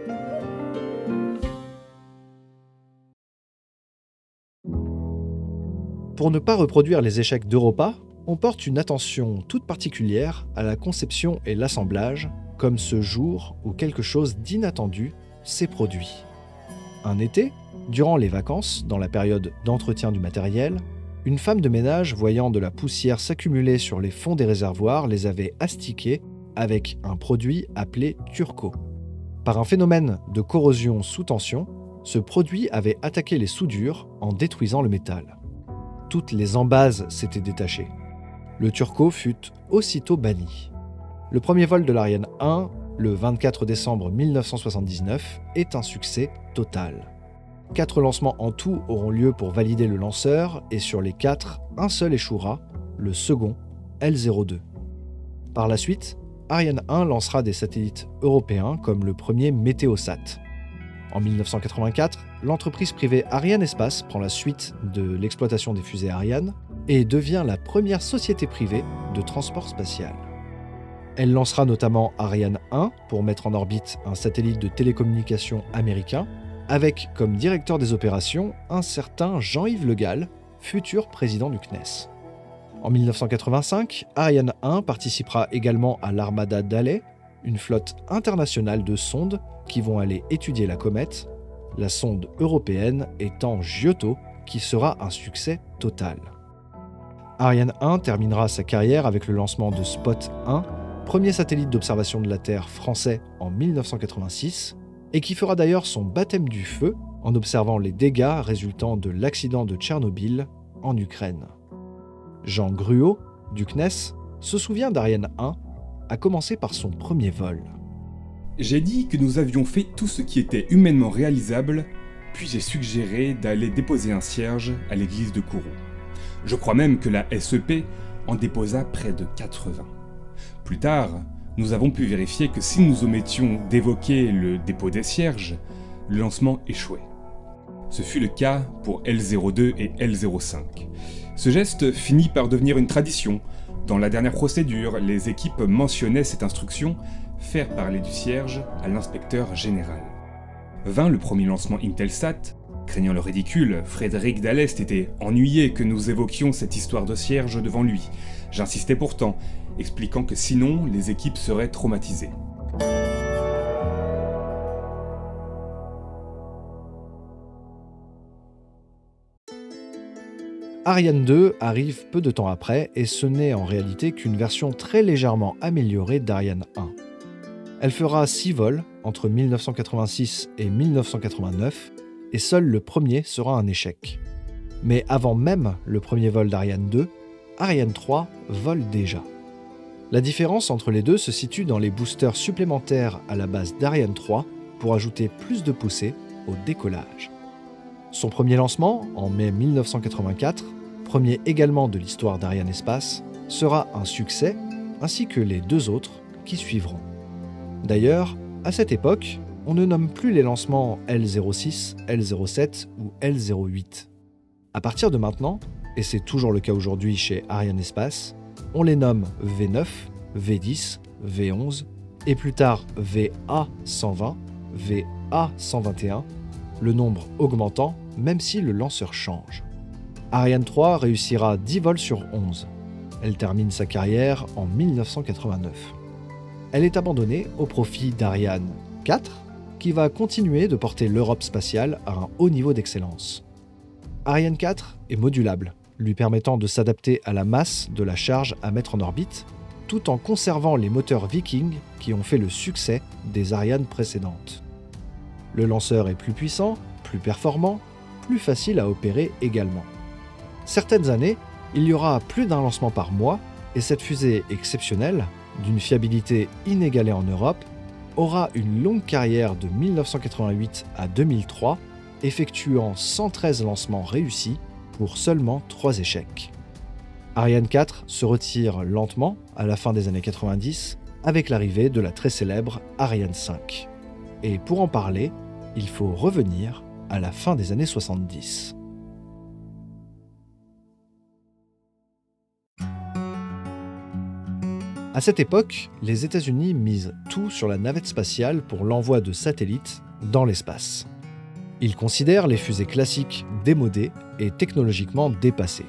Pour ne pas reproduire les échecs d'Europa, on porte une attention toute particulière à la conception et l'assemblage, comme ce jour où quelque chose d'inattendu s'est produit. Un été, durant les vacances, dans la période d'entretien du matériel, une femme de ménage, voyant de la poussière s'accumuler sur les fonds des réservoirs, les avait astiqués avec un produit appelé Turco. Par un phénomène de corrosion sous tension, ce produit avait attaqué les soudures en détruisant le métal. Toutes les embases s'étaient détachées. Le Turco fut aussitôt banni. Le premier vol de l'Ariane un, le vingt-quatre décembre mille neuf cent soixante-dix-neuf, est un succès total. Quatre lancements en tout auront lieu pour valider le lanceur, et sur les quatre, un seul échouera, le second, L zéro deux. Par la suite, Ariane un lancera des satellites européens comme le premier Météosat. En mille neuf cent quatre-vingt-quatre, l'entreprise privée Ariane Espace prend la suite de l'exploitation des fusées Ariane et devient la première société privée de transport spatial. Elle lancera notamment Ariane un pour mettre en orbite un satellite de télécommunications américain, avec comme directeur des opérations un certain Jean-Yves Le Gall, futur président du C N E S. En mille neuf cent quatre-vingt-cinq, Ariane un participera également à l'Armada d'Halley, une flotte internationale de sondes qui vont aller étudier la comète, la sonde européenne étant Giotto, qui sera un succès total. Ariane un terminera sa carrière avec le lancement de Spot un, premier satellite d'observation de la Terre français en mille neuf cent quatre-vingt-six, et qui fera d'ailleurs son baptême du feu en observant les dégâts résultant de l'accident de Tchernobyl en Ukraine. Jean Gruau, du C N E S, se souvient d'Ariane un, à commencer par son premier vol. J'ai dit que nous avions fait tout ce qui était humainement réalisable, puis j'ai suggéré d'aller déposer un cierge à l'église de Kourou. Je crois même que la S E P en déposa près de quatre-vingts. Plus tard, nous avons pu vérifier que si nous omettions d'évoquer le dépôt des cierges, le lancement échouait. Ce fut le cas pour L zéro deux et L zéro cinq. Ce geste finit par devenir une tradition. Dans la dernière procédure, les équipes mentionnaient cette instruction « faire parler du cierge à l'inspecteur général ». Vint le premier lancement Intelsat. Craignant le ridicule, Frédéric Dallest était ennuyé que nous évoquions cette histoire de cierge devant lui. J'insistais pourtant, expliquant que sinon, les équipes seraient traumatisées. Ariane deux arrive peu de temps après et ce n'est en réalité qu'une version très légèrement améliorée d'Ariane un. Elle fera six vols entre mille neuf cent quatre-vingt-six et mille neuf cent quatre-vingt-neuf et seul le premier sera un échec. Mais avant même le premier vol d'Ariane deux, Ariane trois vole déjà. La différence entre les deux se situe dans les boosters supplémentaires à la base d'Ariane trois pour ajouter plus de poussée au décollage. Son premier lancement, en mai mille neuf cent quatre-vingt-quatre, premier également de l'histoire d'Ariane Espace, sera un succès, ainsi que les deux autres qui suivront. D'ailleurs, à cette époque, on ne nomme plus les lancements L zéro six, L zéro sept ou L zéro huit. À partir de maintenant, et c'est toujours le cas aujourd'hui chez Ariane Espace, on les nomme V neuf, V dix, V onze et plus tard V A cent vingt, V A cent vingt et un, le nombre augmentant même si le lanceur change. Ariane trois réussira dix vols sur onze. Elle termine sa carrière en mille neuf cent quatre-vingt-neuf. Elle est abandonnée au profit d'Ariane quatre, qui va continuer de porter l'Europe spatiale à un haut niveau d'excellence. Ariane quatre est modulable, lui permettant de s'adapter à la masse de la charge à mettre en orbite, tout en conservant les moteurs Viking qui ont fait le succès des Ariane précédentes. Le lanceur est plus puissant, plus performant, plus facile à opérer également. Certaines années, il y aura plus d'un lancement par mois, et cette fusée exceptionnelle, d'une fiabilité inégalée en Europe, aura une longue carrière de mille neuf cent quatre-vingt-huit à deux mille trois, effectuant cent treize lancements réussis pour seulement trois échecs. Ariane quatre se retire lentement à la fin des années quatre-vingt-dix avec l'arrivée de la très célèbre Ariane cinq. Et pour en parler, il faut revenir à la fin des années soixante-dix. À cette époque, les États-Unis misent tout sur la navette spatiale pour l'envoi de satellites dans l'espace. Ils considèrent les fusées classiques démodées et technologiquement dépassées.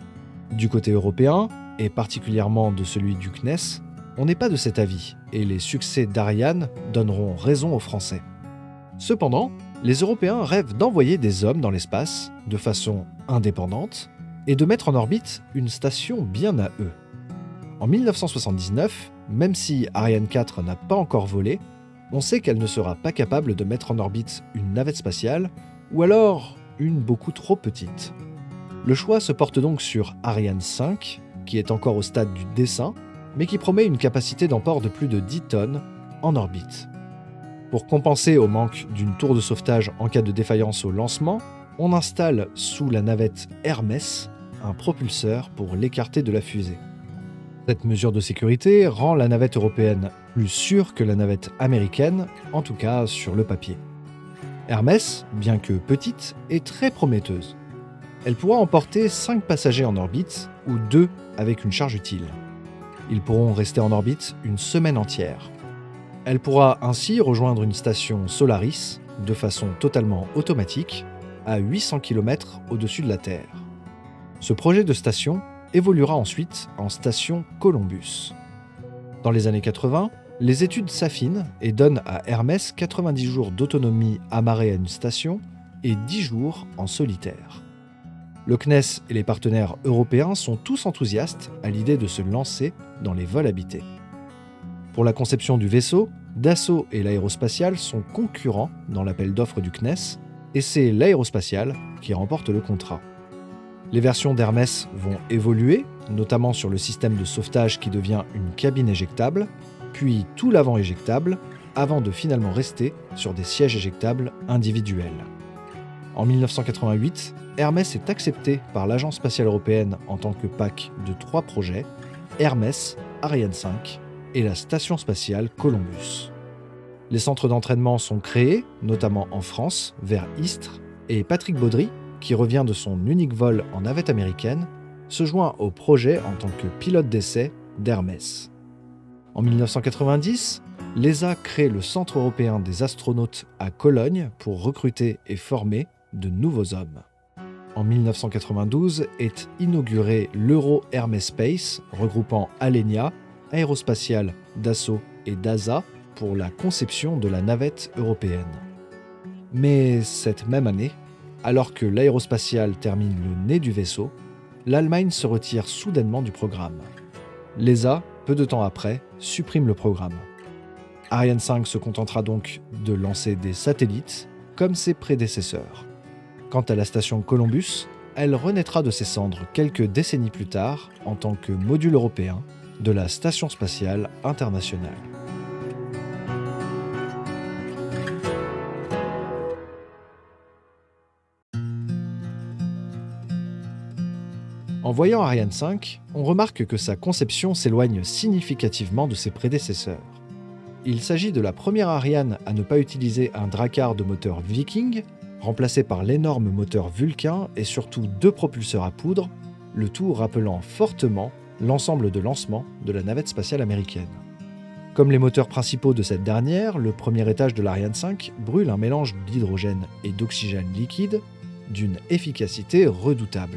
Du côté européen, et particulièrement de celui du C N E S, on n'est pas de cet avis, et les succès d'Ariane donneront raison aux Français. Cependant, les Européens rêvent d'envoyer des hommes dans l'espace de façon indépendante et de mettre en orbite une station bien à eux. En mille neuf cent soixante-dix-neuf, même si Ariane quatre n'a pas encore volé, on sait qu'elle ne sera pas capable de mettre en orbite une navette spatiale, ou alors une beaucoup trop petite. Le choix se porte donc sur Ariane cinq, qui est encore au stade du dessin, mais qui promet une capacité d'emport de plus de dix tonnes en orbite. Pour compenser au manque d'une tour de sauvetage en cas de défaillance au lancement, on installe sous la navette Hermès un propulseur pour l'écarter de la fusée. Cette mesure de sécurité rend la navette européenne plus sûre que la navette américaine, en tout cas sur le papier. Hermès, bien que petite, est très prometteuse. Elle pourra emporter cinq passagers en orbite ou deux avec une charge utile. Ils pourront rester en orbite une semaine entière. Elle pourra ainsi rejoindre une station Solaris de façon totalement automatique à huit cents kilomètres au-dessus de la Terre. Ce projet de station évoluera ensuite en station Columbus. Dans les années quatre-vingts, les études s'affinent et donnent à Hermès quatre-vingt-dix jours d'autonomie amarrée à une station et dix jours en solitaire. Le C N E S et les partenaires européens sont tous enthousiastes à l'idée de se lancer dans les vols habités. Pour la conception du vaisseau, Dassault et l'Aérospatiale sont concurrents dans l'appel d'offres du C N E S, et c'est l'Aérospatiale qui remporte le contrat. Les versions d'Hermès vont évoluer, notamment sur le système de sauvetage qui devient une cabine éjectable, puis tout l'avant éjectable, avant de finalement rester sur des sièges éjectables individuels. En mille neuf cent quatre-vingt-huit, Hermès est accepté par l'Agence spatiale européenne en tant que pack de trois projets, Hermès, Ariane cinq et la station spatiale Columbus. Les centres d'entraînement sont créés, notamment en France, vers Istres, et Patrick Baudry, qui revient de son unique vol en navette américaine, se joint au projet en tant que pilote d'essai d'Hermès. En mille neuf cent quatre-vingt-dix, l'E S A crée le Centre européen des astronautes à Cologne pour recruter et former de nouveaux hommes. En mille neuf cent quatre-vingt-douze est inauguré l'Euro Hermès Space, regroupant Alenia, Aérospatiale, Dassault et D A S A pour la conception de la navette européenne. Mais cette même année, alors que l'aérospatiale termine le nez du vaisseau, l'Allemagne se retire soudainement du programme. L'E S A, peu de temps après, supprime le programme. Ariane cinq se contentera donc de lancer des satellites, comme ses prédécesseurs. Quant à la station Columbus, elle renaîtra de ses cendres quelques décennies plus tard en tant que module européen de la Station spatiale internationale. En voyant Ariane cinq, on remarque que sa conception s'éloigne significativement de ses prédécesseurs. Il s'agit de la première Ariane à ne pas utiliser un Drakkar de moteur Viking, remplacé par l'énorme moteur Vulcain et surtout deux propulseurs à poudre, le tout rappelant fortement l'ensemble de lancement de la navette spatiale américaine. Comme les moteurs principaux de cette dernière, le premier étage de l'Ariane cinq brûle un mélange d'hydrogène et d'oxygène liquide d'une efficacité redoutable.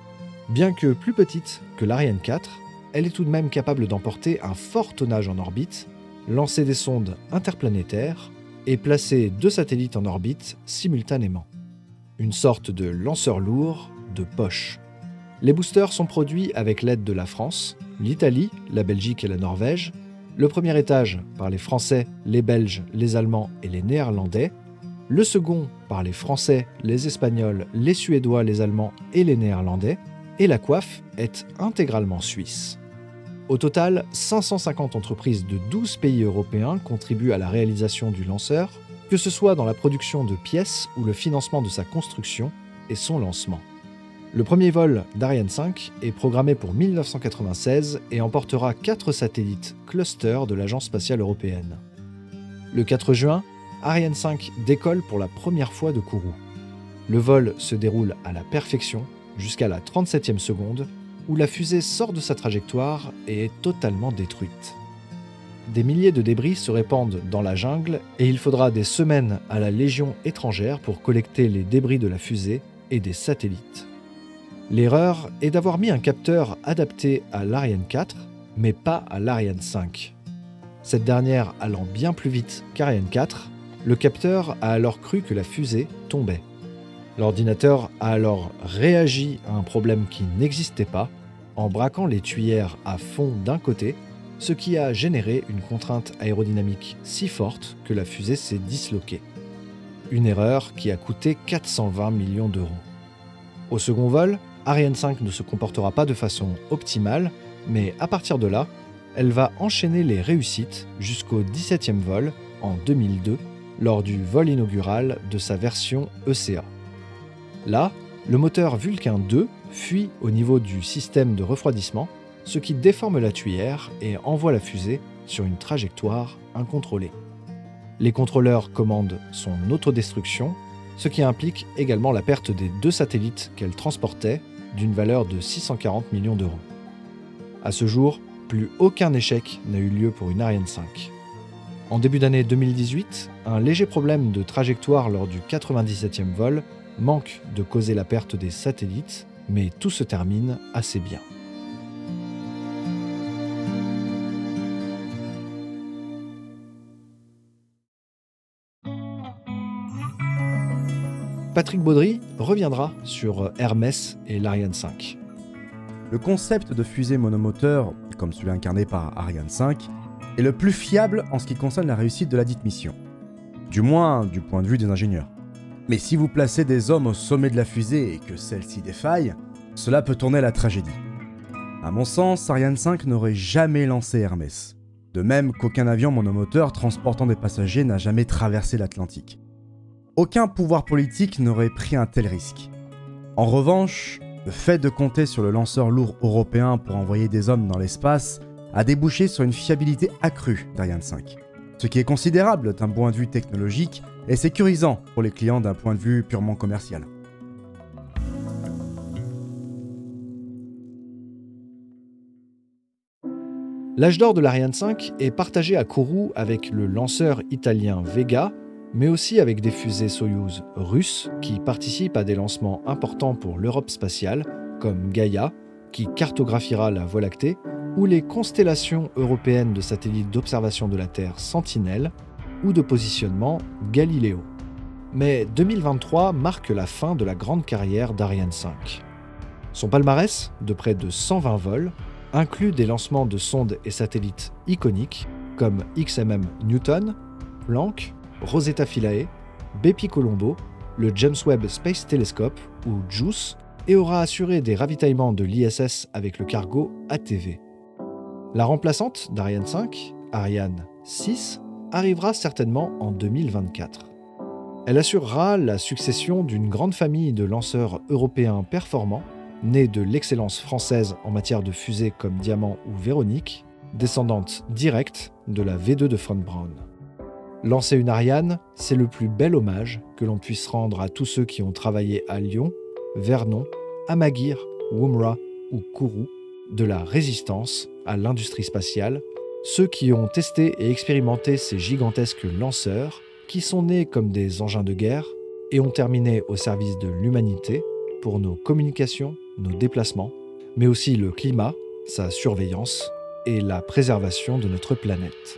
Bien que plus petite que l'Ariane quatre, elle est tout de même capable d'emporter un fort tonnage en orbite, lancer des sondes interplanétaires et placer deux satellites en orbite simultanément. Une sorte de lanceur lourd de poche. Les boosters sont produits avec l'aide de la France, l'Italie, la Belgique et la Norvège, le premier étage par les Français, les Belges, les Allemands et les Néerlandais, le second par les Français, les Espagnols, les Suédois, les Allemands et les Néerlandais, et la coiffe est intégralement suisse. Au total, cinq cent cinquante entreprises de douze pays européens contribuent à la réalisation du lanceur, que ce soit dans la production de pièces ou le financement de sa construction et son lancement. Le premier vol d'Ariane cinq est programmé pour mille neuf cent quatre-vingt-seize et emportera quatre satellites cluster de l'Agence spatiale européenne. Le quatre juin, Ariane cinq décolle pour la première fois de Kourou. Le vol se déroule à la perfection jusqu'à la trente-septième seconde, où la fusée sort de sa trajectoire et est totalement détruite. Des milliers de débris se répandent dans la jungle et il faudra des semaines à la Légion étrangère pour collecter les débris de la fusée et des satellites. L'erreur est d'avoir mis un capteur adapté à l'Ariane quatre, mais pas à l'Ariane cinq. Cette dernière allant bien plus vite qu'Ariane quatre, le capteur a alors cru que la fusée tombait. L'ordinateur a alors réagi à un problème qui n'existait pas en braquant les tuyères à fond d'un côté, ce qui a généré une contrainte aérodynamique si forte que la fusée s'est disloquée. Une erreur qui a coûté quatre cent vingt millions d'euros. Au second vol, Ariane cinq ne se comportera pas de façon optimale, mais à partir de là, elle va enchaîner les réussites jusqu'au dix-septième vol en deux mille deux, lors du vol inaugural de sa version E C A. Là, le moteur Vulcain deux fuit au niveau du système de refroidissement, ce qui déforme la tuyère et envoie la fusée sur une trajectoire incontrôlée. Les contrôleurs commandent son autodestruction, ce qui implique également la perte des deux satellites qu'elle transportait, d'une valeur de six cent quarante millions d'euros. À ce jour, plus aucun échec n'a eu lieu pour une Ariane cinq. En début d'année deux mille dix-huit, un léger problème de trajectoire lors du quatre-vingt-dix-septième vol manque de causer la perte des satellites, mais tout se termine assez bien. Patrick Baudry reviendra sur Hermès et l'Ariane cinq. Le concept de fusée monomoteur, comme celui incarné par Ariane cinq, est le plus fiable en ce qui concerne la réussite de la dite mission. Du moins, du point de vue des ingénieurs. Mais si vous placez des hommes au sommet de la fusée et que celle-ci défaille, cela peut tourner à la tragédie. À mon sens, Ariane cinq n'aurait jamais lancé Hermès. De même qu'aucun avion monomoteur transportant des passagers n'a jamais traversé l'Atlantique. Aucun pouvoir politique n'aurait pris un tel risque. En revanche, le fait de compter sur le lanceur lourd européen pour envoyer des hommes dans l'espace a débouché sur une fiabilité accrue d'Ariane cinq. Ce qui est considérable d'un point de vue technologique et sécurisant pour les clients d'un point de vue purement commercial. L'âge d'or de l'Ariane cinq est partagé à Kourou avec le lanceur italien Vega, mais aussi avec des fusées Soyouz russes qui participent à des lancements importants pour l'Europe spatiale, comme Gaïa, qui cartographiera la Voie lactée, ou les constellations européennes de satellites d'observation de la Terre Sentinelle, ou de positionnement Galileo. Mais deux mille vingt-trois marque la fin de la grande carrière d'Ariane cinq. Son palmarès, de près de cent vingt vols, inclut des lancements de sondes et satellites iconiques comme X M M Newton, Planck, Rosetta Philae, Bepi Colombo, le James Webb Space Telescope ou JUICE, et aura assuré des ravitaillements de l'I S S avec le cargo A T V. La remplaçante d'Ariane cinq, Ariane six, arrivera certainement en deux mille vingt-quatre. Elle assurera la succession d'une grande famille de lanceurs européens performants, nés de l'excellence française en matière de fusées comme Diamant ou Véronique, descendante directe de la V deux de von Braun. Lancer une Ariane, c'est le plus bel hommage que l'on puisse rendre à tous ceux qui ont travaillé à Lyon, Vernon, Amaguir, Woomera ou Kourou, de la résistance à l'industrie spatiale, ceux qui ont testé et expérimenté ces gigantesques lanceurs qui sont nés comme des engins de guerre et ont terminé au service de l'humanité pour nos communications, nos déplacements, mais aussi le climat, sa surveillance et la préservation de notre planète.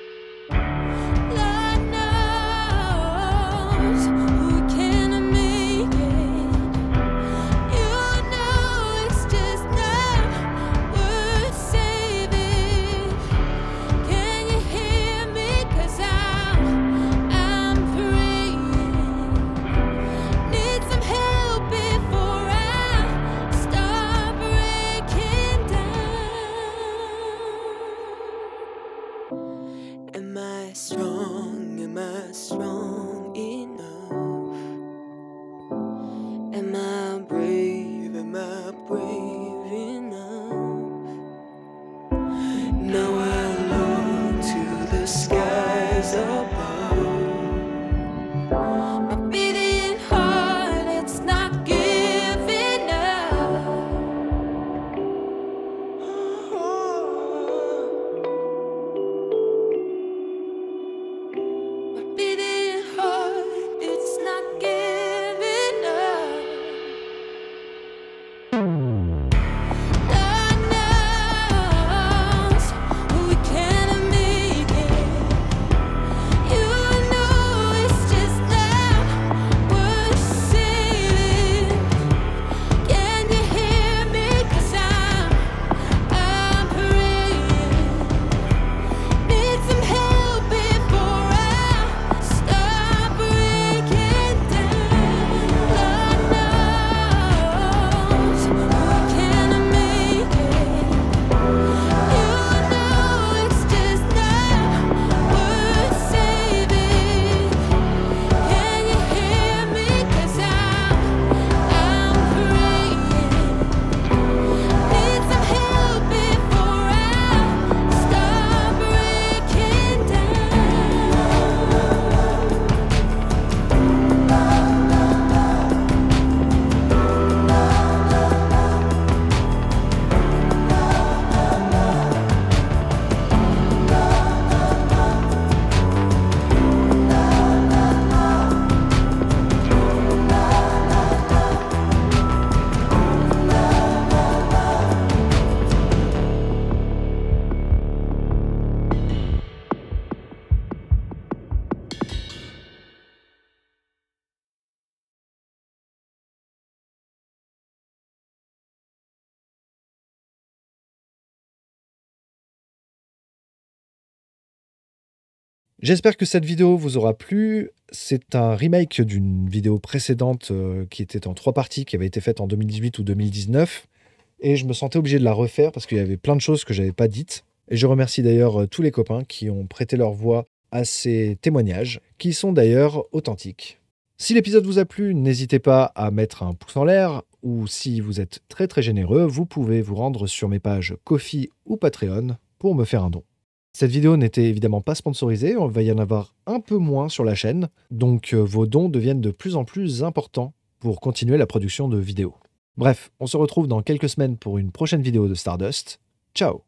J'espère que cette vidéo vous aura plu. C'est un remake d'une vidéo précédente euh, qui était en trois parties, qui avait été faite en deux mille dix-huit ou deux mille dix-neuf. Et je me sentais obligé de la refaire parce qu'il y avait plein de choses que je n'avais pas dites. Et je remercie d'ailleurs tous les copains qui ont prêté leur voix à ces témoignages, qui sont d'ailleurs authentiques. Si l'épisode vous a plu, n'hésitez pas à mettre un pouce en l'air, ou si vous êtes très très généreux, vous pouvez vous rendre sur mes pages Ko-fi ou Patreon pour me faire un don. Cette vidéo n'était évidemment pas sponsorisée, on va y en avoir un peu moins sur la chaîne, donc euh, vos dons deviennent de plus en plus importants pour continuer la production de vidéos. Bref, on se retrouve dans quelques semaines pour une prochaine vidéo de Stardust. Ciao!